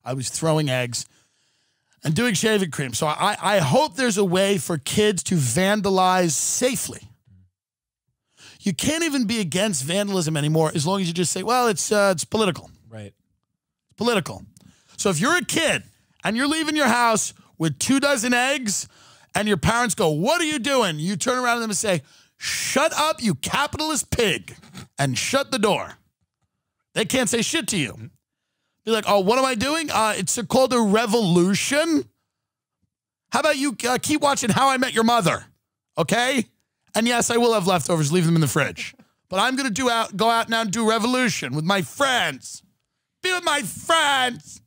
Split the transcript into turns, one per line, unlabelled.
I was throwing eggs and doing shaving cream. So I hope there's a way for kids to vandalize safely. You can't even be against vandalism anymore as long as you just say, well, it's political.
Right.
It's political. So if you're a kid and you're leaving your house with 24 eggs and your parents go, what are you doing? You turn around to them and say, shut up, you capitalist pig, and shut the door. They can't say shit to you. Be like, oh, what am I doing? It's called a revolution. How about you keep watching How I Met Your Mother, okay? And yes, I will have leftovers, leave them in the fridge. But I'm going to go out now and do revolution with my friends. Be with my friends.